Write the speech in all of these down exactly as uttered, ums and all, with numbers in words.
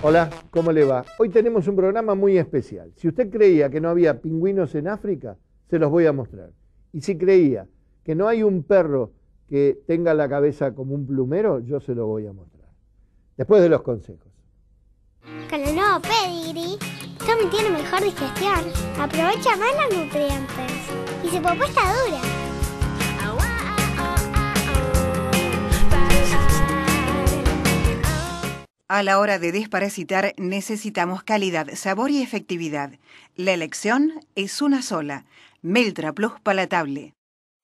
Hola, ¿cómo le va? Hoy tenemos un programa muy especial. Si usted creía que no había pingüinos en África, se los voy a mostrar. Y si creía que no hay un perro que tenga la cabeza como un plumero, yo se lo voy a mostrar. Después de los consejos. Con el nuevo Pedigree, Tommy tiene mejor digestión, aprovecha más los nutrientes y su popó está dura. A la hora de desparasitar necesitamos calidad, sabor y efectividad. La elección es una sola, Meltra Plus Palatable.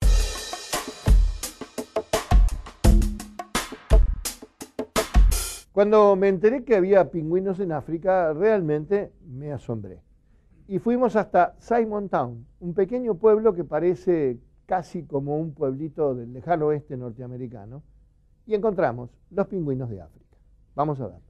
Cuando me enteré que había pingüinos en África, realmente me asombré. Y fuimos hasta Simon Town, un pequeño pueblo que parece casi como un pueblito del lejano oeste norteamericano, y encontramos los pingüinos de África. Vamos a ver.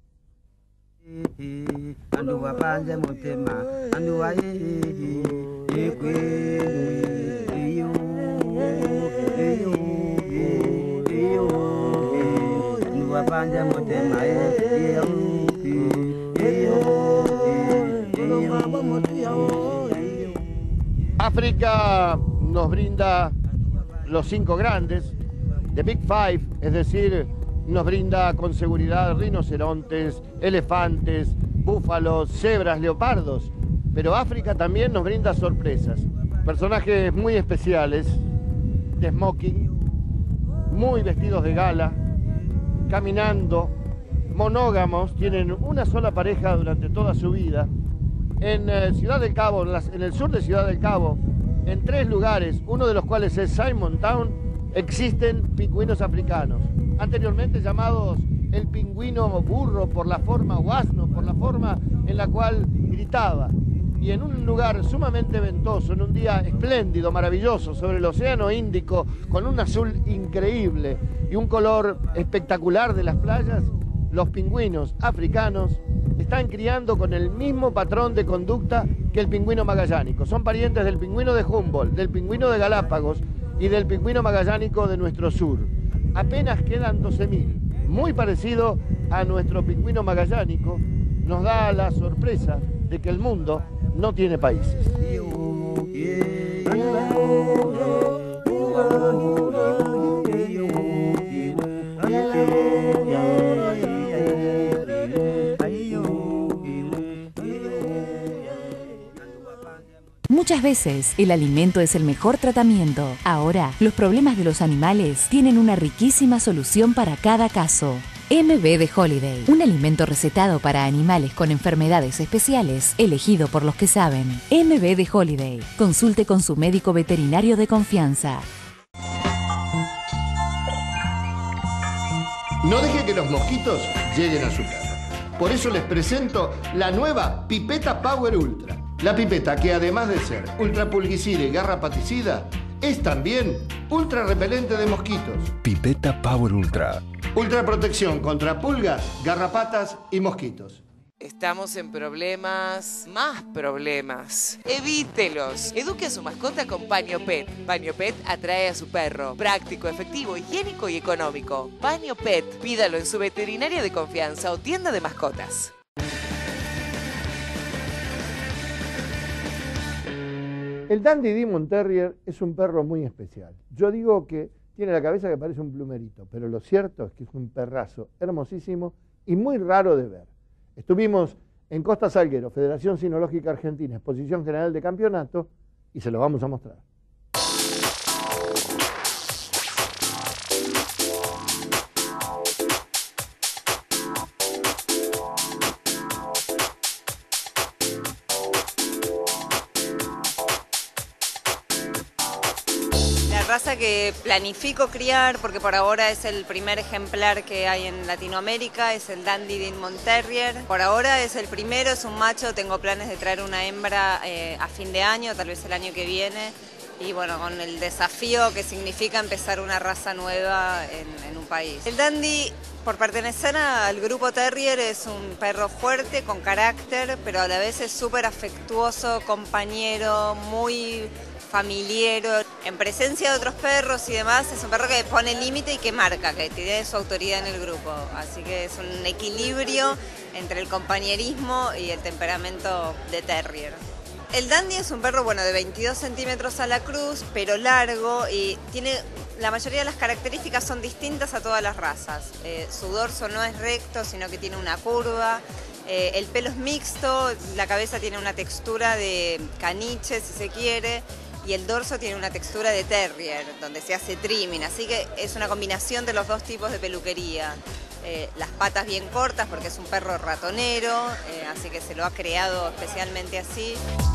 África nos brinda los cinco grandes, the Big Five, es decir, nos brinda con seguridad rinocerontes, elefantes, búfalos, cebras, leopardos. Pero África también nos brinda sorpresas. Personajes muy especiales, de smoking, muy vestidos de gala, caminando, monógamos, tienen una sola pareja durante toda su vida. En eh, Ciudad del Cabo, en, las, en el sur de Ciudad del Cabo, en tres lugares, uno de los cuales es Simon Town, existen pingüinos africanos, anteriormente llamados el pingüino burro por la forma, o asno, por la forma en la cual gritaba. Y en un lugar sumamente ventoso, en un día espléndido, maravilloso, sobre el Océano Índico, con un azul increíble y un color espectacular de las playas, los pingüinos africanos están criando con el mismo patrón de conducta que el pingüino magallánico. Son parientes del pingüino de Humboldt, del pingüino de Galápagos y del pingüino magallánico de nuestro sur. Apenas quedan doce mil, muy parecido a nuestro pingüino magallánico, nos da la sorpresa de que el mundo no tiene países. Muchas veces el alimento es el mejor tratamiento. Ahora, los problemas de los animales tienen una riquísima solución para cada caso. M B de Holiday, un alimento recetado para animales con enfermedades especiales, elegido por los que saben. M B de Holiday. Consulte con su médico veterinario de confianza. No deje que los mosquitos lleguen a su casa. Por eso les presento la nueva Pipeta Power Ultra. La pipeta, que además de ser ultra pulguicida y garrapaticida, es también ultra repelente de mosquitos. Pipeta Power Ultra. Ultra protección contra pulgas, garrapatas y mosquitos. Estamos en problemas, más problemas. Evítelos. Eduque a su mascota con Paño Pet. Paño Pet atrae a su perro. Práctico, efectivo, higiénico y económico. Paño Pet. Pídalo en su veterinaria de confianza o tienda de mascotas. El Dandy Demon Terrier es un perro muy especial. Yo digo que tiene la cabeza que parece un plumerito, pero lo cierto es que es un perrazo hermosísimo y muy raro de ver. Estuvimos en Costa Salguero, Federación Cinológica Argentina, Exposición General de Campeonato, y se lo vamos a mostrar. Raza que planifico criar, porque por ahora es el primer ejemplar que hay en Latinoamérica, es el Dandy Demon Terrier. Por ahora es el primero, es un macho, tengo planes de traer una hembra eh, a fin de año, tal vez el año que viene. Y bueno, con el desafío que significa empezar una raza nueva en, en un país. El Dandy, por pertenecer al grupo Terrier, es un perro fuerte, con carácter, pero a la vez es súper afectuoso, compañero, muy familiero. en presencia de otros perros y demás, es un perro que pone límite y que marca, que tiene su autoridad en el grupo. Así que es un equilibrio entre el compañerismo y el temperamento de terrier. El Dandy es un perro, bueno, de veintidós centímetros a la cruz, pero largo, y tiene, la mayoría de las características son distintas a todas las razas. Eh, su dorso no es recto, sino que tiene una curva. Eh, el pelo es mixto, la cabeza tiene una textura de caniche, si se quiere, y el dorso tiene una textura de terrier, donde se hace trimming, así que es una combinación de los dos tipos de peluquería. Eh, las patas bien cortas, porque es un perro ratonero, eh, así que se lo ha creado especialmente así.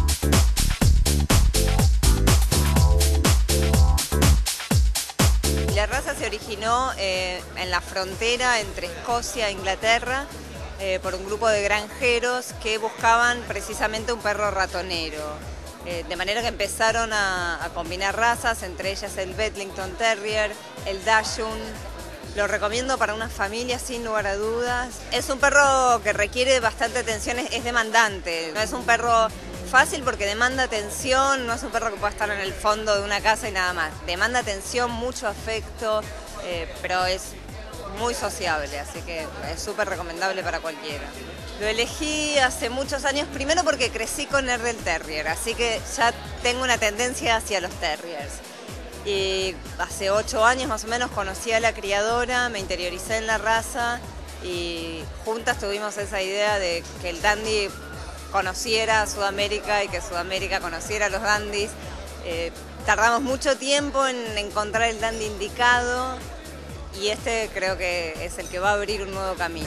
La raza se originó eh, en la frontera entre Escocia e Inglaterra eh, por un grupo de granjeros que buscaban precisamente un perro ratonero. Eh, de manera que empezaron a, a combinar razas, entre ellas el Bedlington Terrier, el Dachshund. Lo recomiendo para una familia sin lugar a dudas. Es un perro que requiere bastante atención, es, es demandante. No es un perro fácil porque demanda atención, no es un perro que pueda estar en el fondo de una casa y nada más. Demanda atención, mucho afecto, eh, pero es muy sociable, así que es súper recomendable para cualquiera. Lo elegí hace muchos años, primero porque crecí con Erdel Terrier, así que ya tengo una tendencia hacia los terriers. Y hace ocho años más o menos conocí a la criadora, me interioricé en la raza y juntas tuvimos esa idea de que el Dandy conociera a Sudamérica y que Sudamérica conociera a los Dandys. Eh, tardamos mucho tiempo en encontrar el Dandy indicado y este creo que es el que va a abrir un nuevo camino.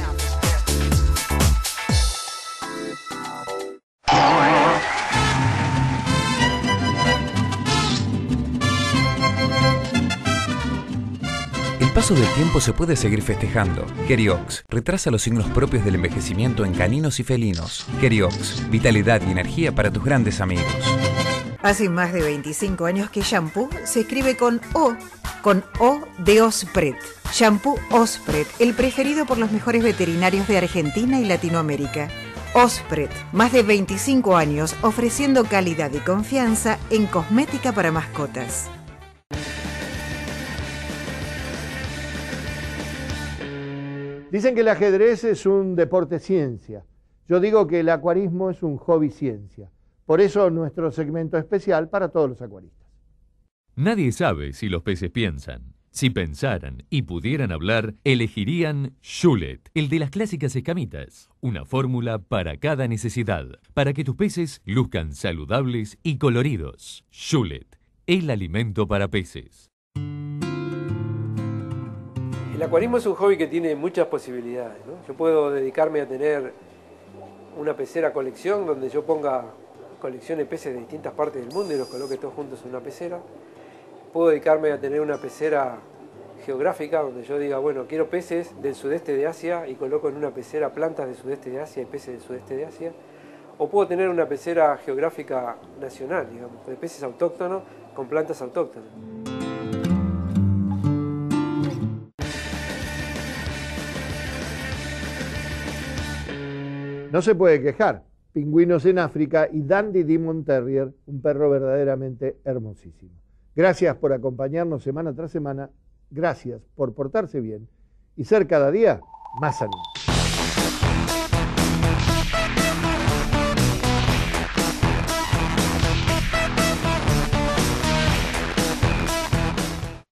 El paso del tiempo se puede seguir festejando. Keriox retrasa los signos propios del envejecimiento en caninos y felinos. Keriox, vitalidad y energía para tus grandes amigos. Hace más de veinticinco años que shampoo se escribe con O, con O de Ospred. Shampoo Ospred, el preferido por los mejores veterinarios de Argentina y Latinoamérica. Ospred, más de veinticinco años ofreciendo calidad y confianza en cosmética para mascotas. Dicen que el ajedrez es un deporte ciencia. Yo digo que el acuarismo es un hobby ciencia. Por eso nuestro segmento especial para todos los acuaristas. Nadie sabe si los peces piensan. Si pensaran y pudieran hablar, elegirían Schulet, el de las clásicas escamitas. Una fórmula para cada necesidad, para que tus peces luzcan saludables y coloridos. Schulet, el alimento para peces. El acuarismo es un hobby que tiene muchas posibilidades, ¿no? Yo puedo dedicarme a tener una pecera colección donde yo ponga colección de peces de distintas partes del mundo y los coloque todos juntos en una pecera. Puedo dedicarme a tener una pecera geográfica donde yo diga, bueno, quiero peces del sudeste de Asia y coloco en una pecera plantas del sudeste de Asia y peces del sudeste de Asia. O puedo tener una pecera geográfica nacional, digamos, de peces autóctonos con plantas autóctonas. No se puede quejar. Pingüinos en África y Dandy Demon Terrier, un perro verdaderamente hermosísimo. Gracias por acompañarnos semana tras semana. Gracias por portarse bien y ser cada día más animado.